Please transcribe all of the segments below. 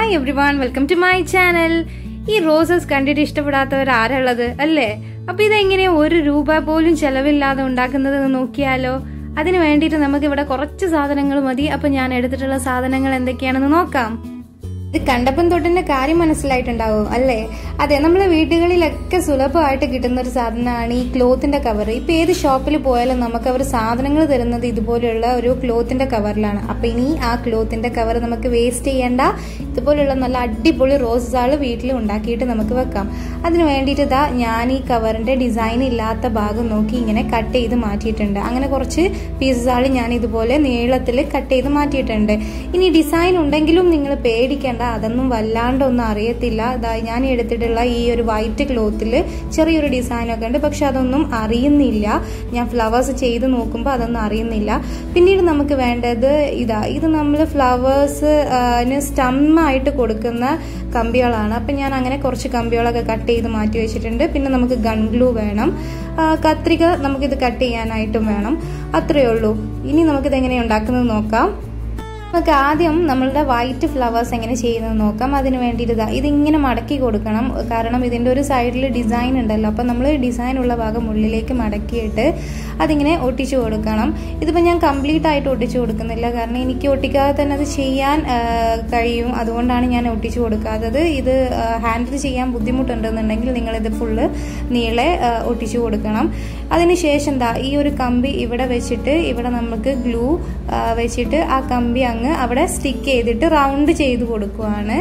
Hi everyone, welcome to my channel. ഈ roses കണ്ടിട്ട് ഇഷ്ടപ്പെടാത്തവർ ആരുള്ളത് അല്ലേ? അപ്പൊ ഇതെങ്ങനെയാ ₹1 പോലും ചെലവില്ലാതെ ഉണ്ടാക്കുന്നത് നോക്കിയാലോ. അതിന് വേണ്ടിയിട്ട് നമുക്ക് ഇവിടെ കുറച്ച് സാധനങ്ങൾ മതി. അപ്പൊ ഞാൻ എടുത്തിട്ടുള്ള സാധനങ്ങൾ എന്തൊക്കെയാണെന്ന് നോക്കാം. ഇത് കണ്ടപ്പം തൊട്ടിന്റെ കാര്യം മനസ്സിലായിട്ടുണ്ടാവും അല്ലേ? അതെ, നമ്മളെ വീടുകളിലൊക്കെ സുലഭമായിട്ട് കിട്ടുന്ന ഒരു സാധനമാണ് ഈ ക്ലോത്തിന്റെ കവർ. ഇപ്പൊ ഏത് ഷോപ്പിൽ പോയാലും നമുക്ക് അവർ സാധനങ്ങൾ തരുന്നത് ഇതുപോലെയുള്ള ഒരു ക്ലോത്തിന്റെ കവറിലാണ്. അപ്പൊ ഇനി ആ ക്ലോത്തിന്റെ കവർ നമുക്ക് വേസ്റ്റ് ചെയ്യേണ്ട. ഇതുപോലെയുള്ള നല്ല അടിപൊളി റോസാള് വീട്ടിൽ ഉണ്ടാക്കിയിട്ട് നമുക്ക് വെക്കാം. അതിന് വേണ്ടിയിട്ട് ഇതാ ഞാൻ ഈ കവറിന്റെ ഡിസൈൻ ഇല്ലാത്ത ഭാഗം നോക്കി ഇങ്ങനെ കട്ട് ചെയ്ത് മാറ്റിയിട്ടുണ്ട്. അങ്ങനെ കുറച്ച് പീസസ് ഞാൻ ഇതുപോലെ നീളത്തിൽ കട്ട് ചെയ്ത് മാറ്റിയിട്ടുണ്ട്. ഇനി ഡിസൈൻ ഉണ്ടെങ്കിലും നിങ്ങൾ പേടിക്കേണ്ട, അതൊന്നും വല്ലാണ്ടൊന്നും അറിയത്തില്ല. ഞാൻ എടുത്തിട്ടുള്ള ഈ ഒരു വൈറ്റ് ക്ലോത്തിൽ ചെറിയൊരു ഡിസൈനൊക്കെ ഉണ്ട്, പക്ഷെ അതൊന്നും അറിയുന്നില്ല. ഞാൻ ഫ്ലവേഴ്സ് ചെയ്ത് നോക്കുമ്പോൾ അതൊന്നും അറിയുന്നില്ല. പിന്നീട് നമുക്ക് വേണ്ടത് ഇത് നമ്മൾ ഫ്ലവേഴ്സിന് സ്റ്റമ്മായിട്ട് കൊടുക്കുന്ന കമ്പികളാണ്. അപ്പം ഞാൻ അങ്ങനെ കുറച്ച് കമ്പികളൊക്കെ കട്ട് ചെയ്ത് മാറ്റി വെച്ചിട്ടുണ്ട്. പിന്നെ നമുക്ക് ഗൺ ഗ്ലൂ വേണം, കത്രിക നമുക്കിത് കട്ട് ചെയ്യാനായിട്ടും വേണം. അത്രയേ ഉള്ളൂ. ഇനി നമുക്കിത് എങ്ങനെയാണ് ഉണ്ടാക്കുന്നത് നോക്കാം. നമുക്ക് ആദ്യം നമ്മളുടെ വൈറ്റ് ഫ്ലവേഴ്സ് എങ്ങനെ ചെയ്യുന്നത് നോക്കാം. അതിന് വേണ്ടിയിട്ട് ഇതിങ്ങനെ മടക്കി കൊടുക്കണം. കാരണം ഇതിൻ്റെ ഒരു സൈഡിൽ ഡിസൈൻ ഉണ്ടല്ലോ. അപ്പം നമ്മൾ ഡിസൈൻ ഉള്ള ഭാഗം ഉള്ളിലേക്ക് മടക്കിയിട്ട് അതിങ്ങനെ ഒട്ടിച്ചു കൊടുക്കണം. ഇതിപ്പോൾ ഞാൻ കംപ്ലീറ്റ് ആയിട്ട് ഒട്ടിച്ചു കൊടുക്കുന്നില്ല, കാരണം എനിക്ക് ഒട്ടിക്കാതെ തന്നെ അത് ചെയ്യാൻ കഴിയും. അതുകൊണ്ടാണ് ഞാൻ ഒട്ടിച്ചു കൊടുക്കാത്തത്. ഇത് ഹാൻഡിൽ ചെയ്യാൻ ബുദ്ധിമുട്ടുണ്ടെന്നുണ്ടെങ്കിൽ നിങ്ങളിത് ഫുള്ള് നീളെ ഒട്ടിച്ചു കൊടുക്കണം. അതിനുശേഷം ഈ ഒരു കമ്പി ഇവിടെ വെച്ചിട്ട് ഇവിടെ നമുക്ക് ഗ്ലൂ വെച്ചിട്ട് ആ കമ്പി അങ്ങ് അവിടെ സ്റ്റിക്ക് ചെയ്തിട്ട് റൗണ്ട് ചെയ്ത് കൊടുക്കുവാണ്.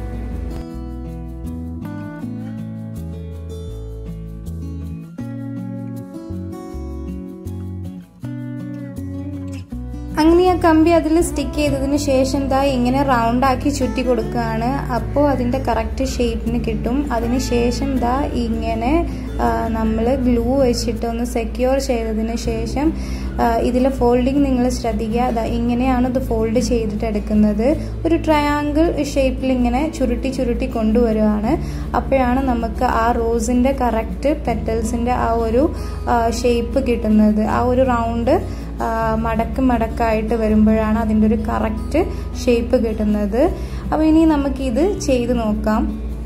അങ്ങനെ ആ കമ്പി അതിൽ സ്റ്റിക്ക് ചെയ്തതിന് ശേഷം ഇങ്ങനെ റൗണ്ട് ആക്കി ചുറ്റി കൊടുക്കുകയാണ്. അപ്പോൾ അതിൻ്റെ കറക്റ്റ് ഷേപ്പിന് കിട്ടും. അതിന് ശേഷം ഇങ്ങനെ നമ്മൾ ഗ്ലൂ വെച്ചിട്ട് ഒന്ന് സെക്യൂർ ചെയ്തതിന് ശേഷം ഇതിലെ ഫോൾഡിങ് നിങ്ങൾ ശ്രദ്ധിക്കുക. ഇങ്ങനെയാണ് ഇത് ഫോൾഡ് ചെയ്തിട്ട് എടുക്കുന്നത്. ഒരു ട്രയാങ്കിൾ ഷേപ്പിൽ ഇങ്ങനെ ചുരുട്ടി ചുരുട്ടി കൊണ്ടുവരികയാണ്. അപ്പോഴാണ് നമുക്ക് ആ റോസിൻ്റെ കറക്റ്റ് പെറ്റൽസിൻ്റെ ആ ഒരു ഷേപ്പ് കിട്ടുന്നത്. ആ ഒരു റൗണ്ട് മടക്കായിട്ട് വരുമ്പോഴാണ് അതിൻ്റെ ഒരു കറക്റ്റ് ഷേപ്പ് കിട്ടുന്നത്. അപ്പോൾ ഇനി നമുക്കിത് ചെയ്ത് നോക്കാം.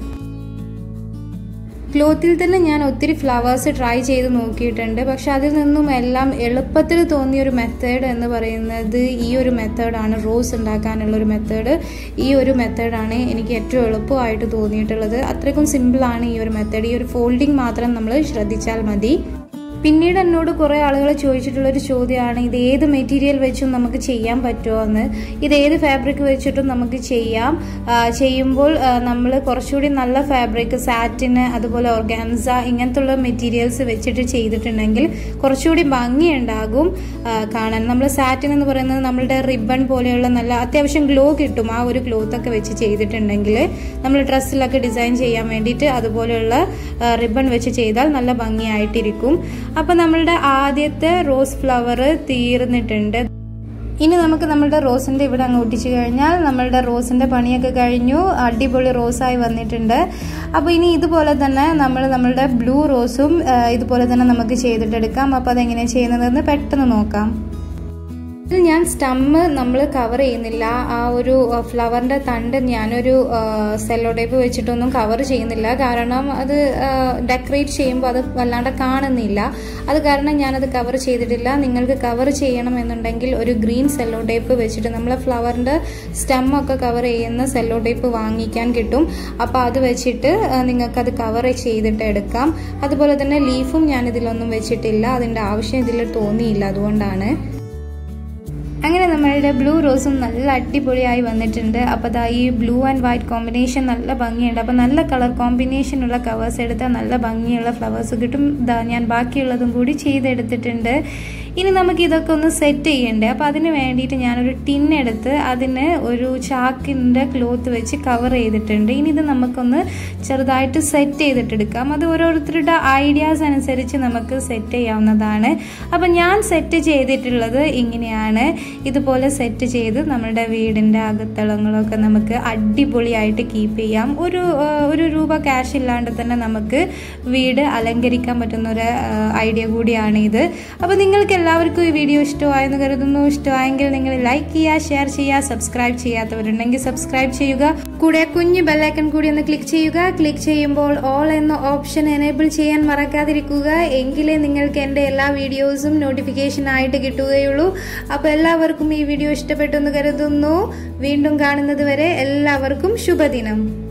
ക്ലോത്തിൽ തന്നെ ഞാൻ ഒത്തിരി ഫ്ലവേഴ്സ് ട്രൈ ചെയ്ത് നോക്കിയിട്ടുണ്ട്. പക്ഷെ അതിൽ നിന്നും എല്ലാം എളുപ്പത്തിൽ തോന്നിയൊരു മെത്തേഡ് എന്ന് പറയുന്നത് ഈ ഒരു മെത്തേഡാണ്. റോസ് ഉണ്ടാക്കാനുള്ള ഒരു മെത്തേഡ്. ഈ ഒരു മെത്തേഡാണ് എനിക്ക് ഏറ്റവും എളുപ്പമായിട്ട് തോന്നിയിട്ടുള്ളത്. അത്രയ്ക്കും സിമ്പിളാണ് ഈ ഒരു മെത്തേഡ്. ഈ ഒരു ഫോൾഡിങ് മാത്രം നമ്മൾ ശ്രദ്ധിച്ചാൽ മതി. പിന്നീട് എന്നോട് കുറേ ആളുകൾ ചോദിച്ചിട്ടുള്ളൊരു ചോദ്യമാണ്, ഇത് ഏത് മെറ്റീരിയൽ വെച്ചും നമുക്ക് ചെയ്യാൻ പറ്റുമോ എന്ന്. ഇത് ഏത് ഫാബ്രിക് വെച്ചിട്ടും നമുക്ക് ചെയ്യാം. ചെയ്യുമ്പോൾ നമ്മൾ കുറച്ചുകൂടി നല്ല ഫാബ്രിക്, സാറ്റിന്, അതുപോലെ ഓർഗാൻസ ഇങ്ങനത്തുള്ള മെറ്റീരിയൽസ് വെച്ചിട്ട് ചെയ്തിട്ടുണ്ടെങ്കിൽ കുറച്ചുകൂടി ഭംഗിയുണ്ടാകും കാണാൻ. നമ്മൾ സാറ്റിൻ എന്ന് പറയുന്നത് നമ്മളുടെ റിബൺ പോലെയുള്ള നല്ല അത്യാവശ്യം ഗ്ലോ കിട്ടും. ആ ഒരു ക്ലോത്തൊക്കെ വെച്ച് ചെയ്തിട്ടുണ്ടെങ്കിൽ നമ്മൾ ഡ്രസ്സിലൊക്കെ ഡിസൈൻ ചെയ്യാൻ വേണ്ടിയിട്ട് അതുപോലെയുള്ള റിബൺ വെച്ച് ചെയ്താൽ നല്ല ഭംഗിയായിട്ടിരിക്കും. അപ്പം നമ്മളുടെ ആദ്യത്തെ റോസ് ഫ്ലവർ തീർന്നിട്ടുണ്ട്. ഇനി നമുക്ക് നമ്മളുടെ റോസിന്റെ ഇവിടെ അങ്ങ് ഒട്ടിച്ചു കഴിഞ്ഞാൽ നമ്മളുടെ റോസിന്റെ പണിയൊക്കെ കഴിഞ്ഞു. അടിപൊളി റോസായി വന്നിട്ടുണ്ട്. അപ്പോൾ ഇനി ഇതുപോലെ തന്നെ നമ്മളുടെ ബ്ലൂ റോസും ഇതുപോലെ തന്നെ നമുക്ക് ചെയ്തിട്ടെടുക്കാം. അപ്പോൾ അതെങ്ങനെയാണ് ചെയ്യുന്നതെന്ന് പെട്ടെന്ന് നോക്കാം. ഇതിൽ ഞാൻ സ്റ്റമ്മ് നമ്മൾ കവർ ചെയ്യുന്നില്ല. ആ ഒരു ഫ്ലവറിന്റെ തണ്ട് ഞാനൊരു സെല്ലോ ടേപ്പ് വെച്ചിട്ടൊന്നും കവർ ചെയ്യുന്നില്ല. കാരണം അത് ഡെക്കറേറ്റ് ചെയ്യുമ്പോൾ അത് വല്ലാണ്ട് കാണുന്നില്ല. അത് കാരണം ഞാനത് കവർ ചെയ്തിട്ടില്ല. നിങ്ങൾക്ക് കവർ ചെയ്യണം എന്നുണ്ടെങ്കിൽ ഒരു ഗ്രീൻ സെല്ലോ ടേപ്പ് വെച്ചിട്ട് നമ്മളെ ഫ്ലവറിന്റെ സ്റ്റമ്മൊക്കെ കവർ ചെയ്യുന്ന സെല്ലോ ടേപ്പ് വാങ്ങിക്കാൻ കിട്ടും. അപ്പോൾ അത് വെച്ചിട്ട് നിങ്ങൾക്കത് കവർ ചെയ്തിട്ട് എടുക്കാം. അതുപോലെ തന്നെ ലീഫും ഞാനിതിലൊന്നും വെച്ചിട്ടില്ല. അതിൻ്റെ ആവശ്യം ഇതിൽ തോന്നിയില്ല, അതുകൊണ്ടാണ്. അങ്ങനെ നമ്മളുടെ ബ്ലൂ റോസും നല്ല അടിപൊളിയായി വന്നിട്ടുണ്ട്. അപ്പോൾ ഈ ബ്ലൂ ആൻഡ് വൈറ്റ് കോമ്പിനേഷൻ നല്ല ഭംഗിയുണ്ട്. അപ്പോൾ നല്ല കളർ കോമ്പിനേഷനുള്ള കവേഴ്സ് എടുത്താൽ നല്ല ഭംഗിയുള്ള ഫ്ലവേഴ്സ് കിട്ടും. ഞാൻ ബാക്കിയുള്ളതും കൂടി ചെയ്തെടുത്തിട്ടുണ്ട്. ഇനി നമുക്ക് ഇതൊക്കെ ഒന്ന് സെറ്റ് ചെയ്യണ്ടേ. അപ്പോൾ അതിന് വേണ്ടിയിട്ട് ഞാനൊരു ടിന്നെടുത്ത് അതിന് ഒരു ചാക്കിൻ്റെ ക്ലോത്ത് വെച്ച് കവർ ചെയ്തിട്ടുണ്ട്. ഇനി ഇത് നമുക്കൊന്ന് ചെറുതായിട്ട് സെറ്റ് ചെയ്തിട്ടെടുക്കാം. അത് ഓരോരുത്തരുടെ ഐഡിയാസ് അനുസരിച്ച് നമുക്ക് സെറ്റ് ചെയ്യാവുന്നതാണ്. അപ്പം ഞാൻ സെറ്റ് ചെയ്തിട്ടുള്ളത് ഇങ്ങനെയാണ്. ഇതുപോലെ സെറ്റ് ചെയ്ത് നമ്മളുടെ വീടിൻ്റെ അകത്തളങ്ങളൊക്കെ നമുക്ക് അടിപൊളിയായിട്ട് കീപ്പ് ചെയ്യാം. ഒരു രൂപ ക്യാഷ് ഇല്ലാണ്ട് തന്നെ നമുക്ക് വീട് അലങ്കരിക്കാൻ പറ്റുന്ന ഒരു ഐഡിയ കൂടിയാണ് ഇത്. അപ്പോൾ നിങ്ങൾക്ക് എല്ലാവർക്കും ഈ വീഡിയോ ഇഷ്ടമായെന്ന് കരുതുന്നു. ഇഷ്ടമായെങ്കിൽ നിങ്ങൾ ലൈക്ക് ചെയ്യുക, ഷെയർ ചെയ്യുക, സബ്സ്ക്രൈബ് ചെയ്യാത്തവരുണ്ടെങ്കിൽ സബ്സ്ക്രൈബ് ചെയ്യുക. കൂടെ കുഞ്ഞു ബെല്ലൈക്കൺ കൂടി ഒന്ന് ക്ലിക്ക് ചെയ്യുക. ക്ലിക്ക് ചെയ്യുമ്പോൾ ഓൾ എന്ന ഓപ്ഷൻ എനേബിൾ ചെയ്യാൻ മറക്കാതിരിക്കുക. എങ്കിലേ നിങ്ങൾക്ക് എൻ്റെ എല്ലാ വീഡിയോസും നോട്ടിഫിക്കേഷൻ ആയിട്ട് കിട്ടുകയുള്ളൂ. അപ്പോൾ എല്ലാവർക്കും ഈ വീഡിയോ ഇഷ്ടപ്പെട്ടെന്ന് കരുതുന്നു. വീണ്ടും കാണുന്നത് വരെ എല്ലാവർക്കും ശുഭദിനം.